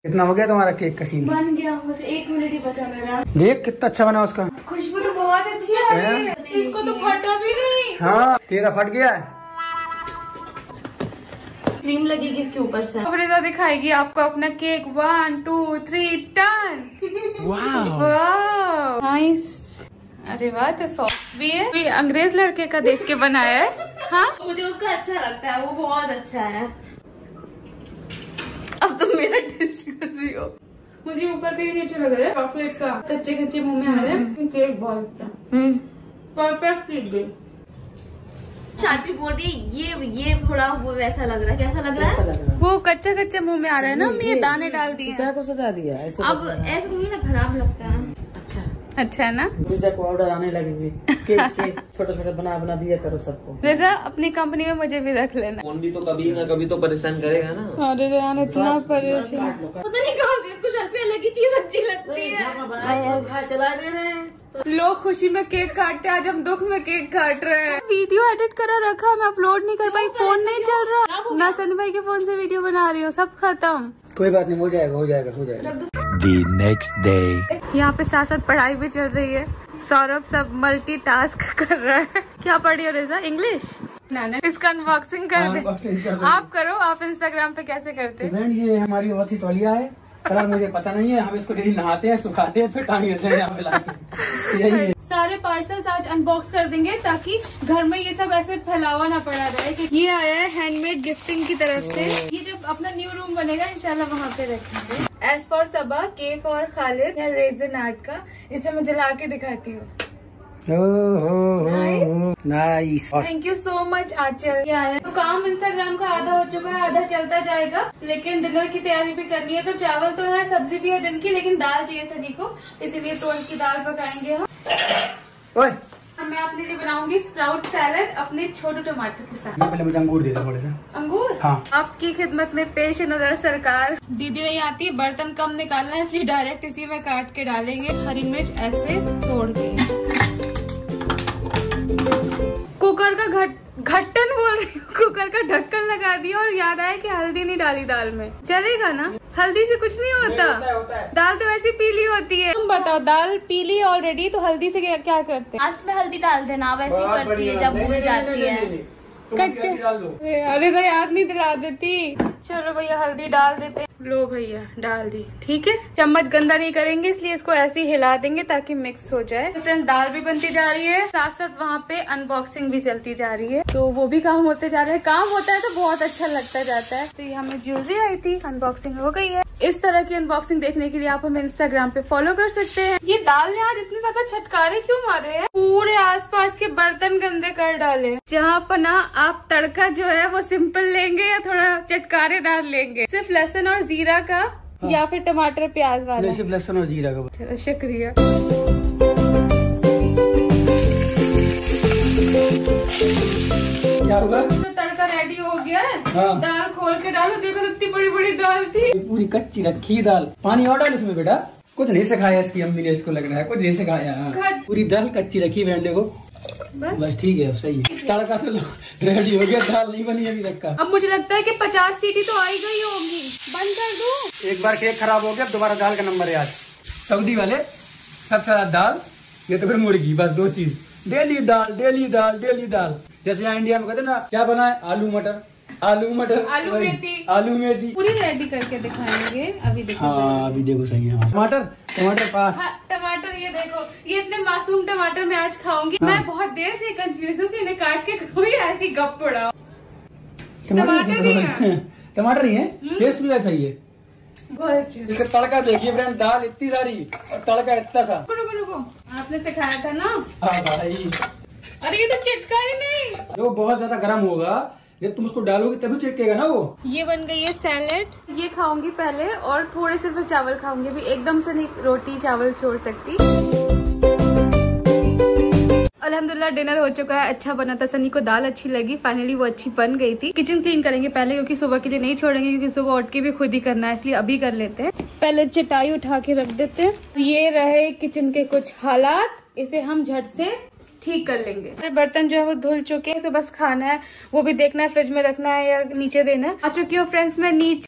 कितना हो गया तुम्हारा केक का सीन? बन गया, बस 1 मिनट ही बचा मेरा। देख कितना अच्छा बना उसका। खुशबू तो बहुत अच्छी आ रही है। इसको तो फटा भी नहीं। हाँ तेरा फट गया है। क्रीम लगेगी इसके ऊपर से। अब रिजा दिखाएगी आपको अपना केक। 1 2 3 टर्न। वाह नाइस। अरे वाह तो सॉफ्ट भी है। ये अंग्रेज लड़के का देख के बनाया है। हाँ मुझे उसका अच्छा लगता है, वो बहुत अच्छा है। अब तुम मेरा टेस्ट कर रही हो। मुझे ऊपर का ये अच्छा लग रहा है, चॉकलेट का। कच्चे कच्चे मुंह में आ रहे हैं। केक बहुत अच्छा। परफेक्ट गई। शार्पी बोल रही ये थोड़ा वो वैसा लग रहा है। कैसा लग रहा है? वो कच्चा कच्चा मुंह में आ रहा है ना। ये दाने डाल दिए। क्या को सजा दिया ऐसे? अब ऐसा नहीं ना, खराब लगता है। अच्छा है ना। पिज्जा को ऑर्डर आने लगेगी। केक छोटे छोटे बना दिया करो सबको। रिजा अपनी कंपनी में मुझे भी रख लेना। फोन भी तो कभी ना कभी तो परेशान करेगा ना। अरे रेहान इतना परेशान। पता नहीं कहाँ से इसको शार्पी अलग ही चीज अच्छी लगती है। चला दे रहे हैं। लोग खुशी में केक काटते हैं, आज हम दुख में केक काट रहे हैं। वीडियो एडिट करा रखा, मैं अपलोड नहीं कर पाई। फोन नहीं चल रहा ना। सनी भाई के फोन से वीडियो बना रही हूँ, सब खत्म। कोई बात नहीं, हो जाएगा। The next day. यहाँ पे साथ साथ पढ़ाई भी चल रही है। सौरभ सब मल्टीटास्क कर रहा है। क्या पढ़ रही हो रिजा? इंग्लिश। ना इसका अनबॉक्सिंग कर दे। आप करो। आप इंस्टाग्राम पे कैसे करते हैं? ये हमारी वही तौलिया है। कलर मुझे पता नहीं है। हम इसको डेली नहाते हैं, सुखाते हैं, फिर टांग देते हैं यहाँ पे लाके। यही है। सारे पार्सल्स आज अनबॉक्स कर देंगे ताकि घर में ये सब ऐसे फैलावा ना पड़ा रहे। कि ये आया है हैंडमेड गिफ्टिंग की तरफ से। ये जब अपना न्यू रूम बनेगा इंशाल्लाह वहाँ पे रखेंगे। एस फॉर सबा, के फॉर खालिद, रेजिन आर्ट का। इसे मैं जला के दिखाती हूँ। Nice. Thank you so much Achal. क्या है तो काम इंस्टाग्राम का आधा हो चुका है, आधा चलता जाएगा। लेकिन डिनर की तैयारी भी करनी है। तो चावल तो है, सब्जी भी है दिन की, लेकिन दाल चाहिए सनी को, इसीलिए तोड़ की दाल पकाएंगे हम। ओए मैं अपने लिए बनाऊंगी स्प्राउट सैलड अपने छोटे टमाटर के साथ। पहले मुझे अंगूर दे दो थोड़े से। अंगूर? हाँ। आपकी खिदमत में पेश नजर सरकार। दीदी नहीं आती है, बर्तन कम निकालना है, इसलिए डायरेक्ट इसी में काट के डालेंगे। हरी मिर्च ऐसे तोड़ के। कुकर का घट्टन बोल रही हूँ, कुकर का ढक्कन लगा दिया और याद आया कि हल्दी नहीं डाली दाल में। चलेगा ना? हल्दी से कुछ नहीं होता। होता है। दाल तो वैसे पीली होती है। तुम बताओ, दाल पीली है ऑलरेडी, तो हल्दी से क्या करते हैं? लास्ट में हल्दी डाल देना, वैसे ही करती है जब मुँह जाती है। कच्चे। अरे तो याद नहीं दिला देती। चलो भैया हल्दी डाल देते। लो भैया डाल दी। ठीक है, चम्मच गंदा नहीं करेंगे इसलिए इसको ऐसे ही हिला देंगे ताकि मिक्स हो जाए। तो फ्रेंड्स दाल भी बनती जा रही है, साथ साथ वहाँ पे अनबॉक्सिंग भी चलती जा रही है। तो वो भी काम होते जा रहे हैं। काम होता है तो बहुत अच्छा लगता जाता है। तो ये हमें ज्वेलरी आई थी, अनबॉक्सिंग हो गई है। इस तरह की अनबॉक्सिंग देखने के लिए आप हमें इंस्टाग्राम पे फॉलो कर सकते हैं। ये दाल ने आज इतने ज्यादा छटकारे क्यों मारे हैं? पूरे आसपास के बर्तन गंदे कर डाले। जहाँ पना आप तड़का जो है वो सिंपल लेंगे या थोड़ा चटकारेदार लेंगे? सिर्फ लहसुन और जीरा का। हाँ। या फिर टमाटर प्याज वाला? सिर्फ लहसुन और जीरा का। चलो शुक्रिया। क्या होगा? तो तड़का रेडी हो गया है। हाँ। दाल खोल के डालो, देखो इतनी बड़ी बड़ी दाल थी। पूरी कच्ची रखी दाल। पानी और डाल इसमें बेटा। कुछ नहीं सिखाया इसकी अम्मी ने, इसको लग रहा है कुछ नहीं सिखाया। हाँ। पूरी दाल कच्ची रखी बहन, देखो बस ठीक है, सही है। तड़का तो रेडी हो गया, दाल नहीं बनी अभी तक का। अब मुझे लगता है कि 50 सीटी तो आई गई होगी। बंद कर दूं? एक बार केक खराब हो गया, अब दोबारा दाल का नंबर है आज। सऊदी वाले सब सारा दाल, ये तो फिर मुर्गी, बस 2 चीज। डेली दाल डेली दाल डेली दाल। जैसे यहाँ इंडिया में कहते ना क्या बना है, आलू मटर आलू मेथी पूरी रेडी करके दिखाएंगे। अभी देखो। हाँ अभी देखो सही है। टमाटर पास। हाँ, टमाटर ये देखो, ये इतने मासूम टमाटर मैं आज खाऊंगी। हाँ। मैं बहुत देर से कंफ्यूज हूँ कि इन्हें काट के खाऊं या ऐसी गप उड़ाओ। टमाटर ही है, टेस्ट भी वैसा ही है। इसका तड़का देखिए फ्रेंड, दाल इतनी सारी और तड़का इतना सा। रुको, आपने सिखाया था ना। हाँ भाई। अरे ये तो चिटका ही नहीं। जो बहुत ज्यादा गर्म होगा, जब तुम उसको डालोगे तभी चिटकेगा ना वो। ये बन गई है सैलेड। ये खाऊंगी पहले और थोड़े से फिर चावल खाऊंगी। अभी एकदम से नहीं रोटी चावल छोड़ सकती। अल्हम्दुलिल्लाह डिनर हो चुका है, अच्छा बना था। सनी को दाल अच्छी लगी, फाइनली वो अच्छी बन गई थी। किचन क्लीन करेंगे पहले, क्योंकि सुबह के लिए नहीं छोड़ेंगे, क्योंकि सुबह उठ के भी खुद ही करना है, इसलिए अभी कर लेते हैं। पहले चटाई उठा के रख देते हैं। ये रहे किचन के कुछ हालात, इसे हम झट से ठीक कर लेंगे। बर्तन जो है वो धुल चुके हैं, इसे बस खाना है, वो भी देखना है फ्रिज में रखना है या नीचे देना है। आ चुकी हूँ फ्रेंड्स मैं नीचे।